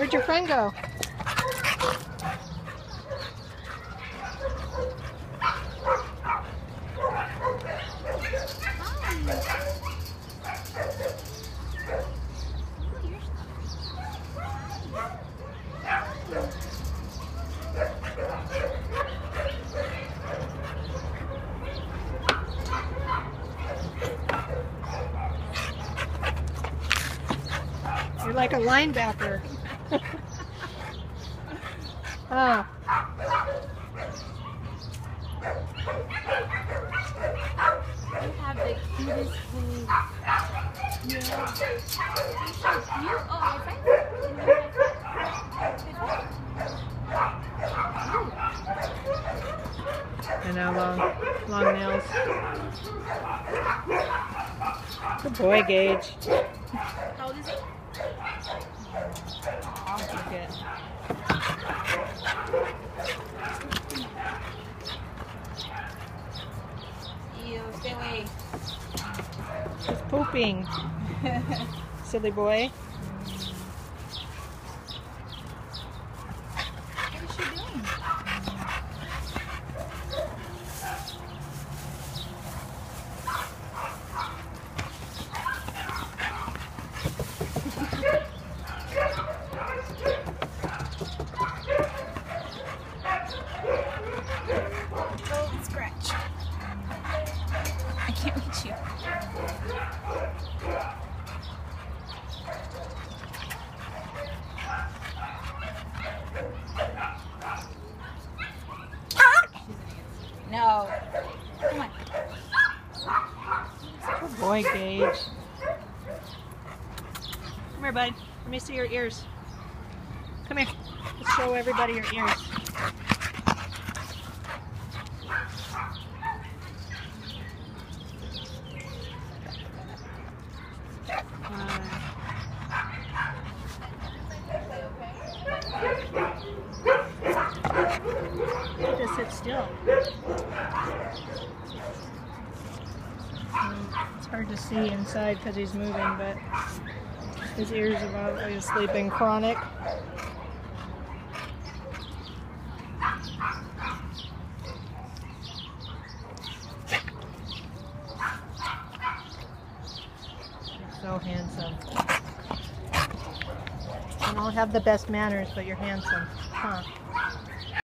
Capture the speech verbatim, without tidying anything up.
Where'd your friend go? You're like a linebacker. Oh. You have the cutest face. Yeah. You're so cute. Oh, if I And now long, long nails. Good boy, Gage. How old is he? Look at. Ew, stay away. He's pooping. Silly boy. What is she doing? Oh, scratch. I can't reach you. No. Come on. Good boy, Gage. Come here, bud. Let me see your ears. Come here. Let's show everybody your ears. Just sit still. It's hard to see inside because he's moving, but his ears have obviously been chronic. So handsome. You don't have the best manners, but you're handsome. Huh?